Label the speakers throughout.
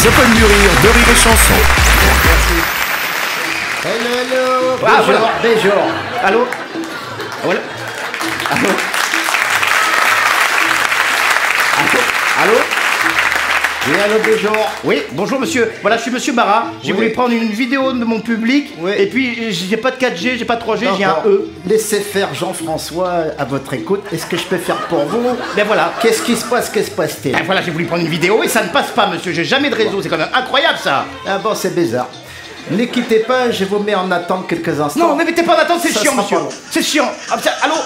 Speaker 1: Open du rire de Rire et Chanson.
Speaker 2: Hello,
Speaker 3: Ah,
Speaker 2: bonjour,
Speaker 3: voilà.
Speaker 2: bonjour.
Speaker 3: Allô. Voilà. Allô. Allô.
Speaker 2: Oui, allô, bonjour.
Speaker 3: Oui, bonjour monsieur. Voilà, je suis monsieur Marat. J'ai
Speaker 2: Oui.
Speaker 3: voulu prendre une vidéo de mon public.
Speaker 2: Oui.
Speaker 3: Et puis, j'ai pas de 4G, j'ai pas de 3G, j'ai un
Speaker 2: D'accord.
Speaker 3: E.
Speaker 2: Laissez faire Jean-François à votre écoute. Est-ce que je peux faire pour vous?
Speaker 3: Ben voilà.
Speaker 2: Qu'est-ce qui se passe? Qu'est-ce qui se passe-t-il?
Speaker 3: Ben voilà, j'ai voulu prendre une vidéo et ça ne passe pas, monsieur. J'ai jamais de réseau. C'est quand même incroyable ça.
Speaker 2: Ah bon, c'est bizarre. Ne quittez pas, je vous mets en attente quelques instants.
Speaker 3: Non, ne mettez pas en attente, c'est
Speaker 2: Ça
Speaker 3: chiant,
Speaker 2: sera
Speaker 3: monsieur.
Speaker 2: pas long.
Speaker 3: C'est chiant. Ah, putain, allô.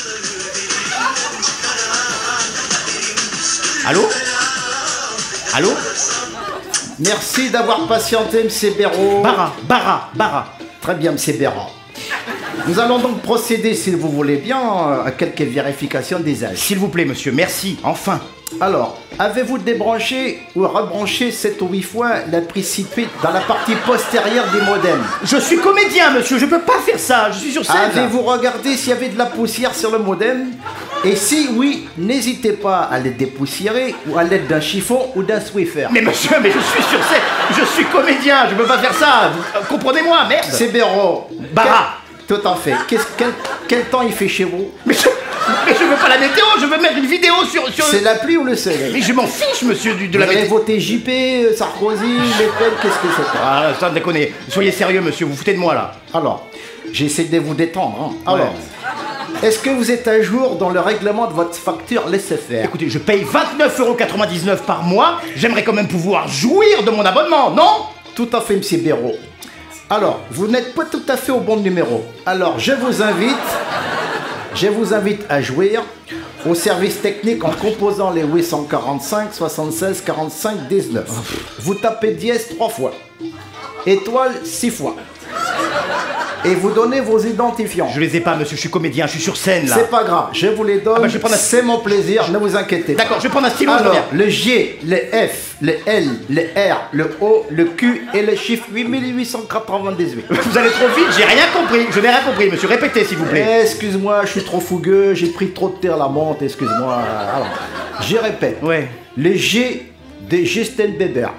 Speaker 3: Allô. Allô.
Speaker 2: Merci d'avoir patienté, M. Béraud.
Speaker 3: Barra.
Speaker 2: Très bien, M. Béraud. Nous allons donc procéder, si vous voulez bien, à quelques vérifications d'usage.
Speaker 3: S'il vous plaît, monsieur. Merci. Enfin.
Speaker 2: Alors, avez-vous débranché ou rebranché 7 ou 8 fois la prise située dans la partie postérieure des modems?
Speaker 3: Je suis comédien, monsieur. Je peux pas faire ça. Je suis sur scène. là.
Speaker 2: Avez-vous regardé s'il y avait de la poussière sur le modem? Et si oui, n'hésitez pas à les dépoussiérer ou à l'aide d'un chiffon ou d'un Swiffer.
Speaker 3: Mais monsieur, mais je suis sur scène. Je suis comédien. Je peux pas faire ça. Comprenez-moi, merde.
Speaker 2: C'est Béraud.
Speaker 3: Barra.
Speaker 2: Tout à fait. Quel temps il fait chez vous?
Speaker 3: Mais je veux pas la météo. Je veux mettre une vidéo sur.
Speaker 2: C'est la pluie ou le soleil?
Speaker 3: Mais je m'en fiche, monsieur, de
Speaker 2: Vous
Speaker 3: la
Speaker 2: avez
Speaker 3: météo.
Speaker 2: voté JP, Sarkozy, Le Pen, qu'est-ce que c'est?
Speaker 3: Ah, sans déconner. Soyez sérieux, monsieur. Vous foutez de moi là.
Speaker 2: Alors, j'essaie de vous détendre. Hein.
Speaker 3: Ouais.
Speaker 2: Alors, est-ce que vous êtes à jour dans le règlement de votre facture laissez-faire?
Speaker 3: Écoutez, je paye 29,99 € par mois. J'aimerais quand même pouvoir jouir de mon abonnement, non?
Speaker 2: Tout à fait, M. Béraud. Alors, vous n'êtes pas tout à fait au bon numéro. Alors, je vous invite à jouir au service technique en composant les 845 76 45 19. Vous tapez dièse 3 fois, étoile 6 fois, et vous donnez vos identifiants.
Speaker 3: Je les ai pas, monsieur. Je suis comédien. Je suis sur scène là.
Speaker 2: C'est pas grave, je vous les donne.
Speaker 3: Ah bah, je vais prendre un-
Speaker 2: C'est mon plaisir, ne vous inquiétez pas.
Speaker 3: D'accord, je vais prendre un stylo. je
Speaker 2: Alors,
Speaker 3: reviens.
Speaker 2: le G, le F, le L, le R, le O, le Q et le chiffre 8898.
Speaker 3: Vous allez trop vite. J'ai rien compris. Je n'ai rien compris, monsieur. Répétez, s'il vous plaît.
Speaker 2: Excuse-moi, je suis trop fougueux, j'ai pris trop de terre à la monte, excuse-moi. Alors, je répète.
Speaker 3: Ouais.
Speaker 2: Le G de Justin Bieber.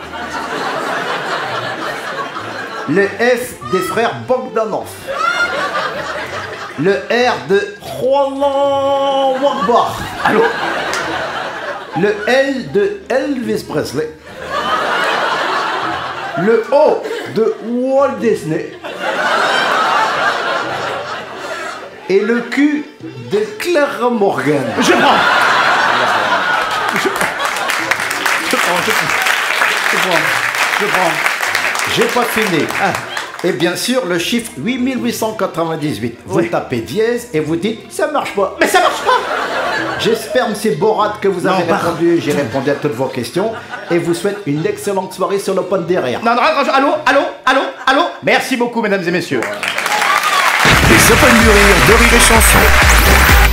Speaker 2: Le F des frères Bogdanov. Le R de Roland Warbach.
Speaker 3: Allô.
Speaker 2: Le L de Elvis Presley. Le O de Walt Disney. Et le Q de Clara Morgan.
Speaker 3: Je prends. Je prends.
Speaker 2: J'ai pas fini. Et bien sûr, le chiffre 8898. Vous
Speaker 3: Ouais.
Speaker 2: tapez dièse et vous dites ça marche pas.
Speaker 3: Mais ça marche pas.
Speaker 2: J'espère, M. Borat, que vous avez
Speaker 3: Non, bah.
Speaker 2: répondu. J'ai répondu à toutes vos questions. Et vous souhaite une excellente soirée sur le pont derrière.
Speaker 3: Non, raccroche. Allô. Merci beaucoup, mesdames et messieurs.
Speaker 1: Les Open du rire de Rire et Chanson.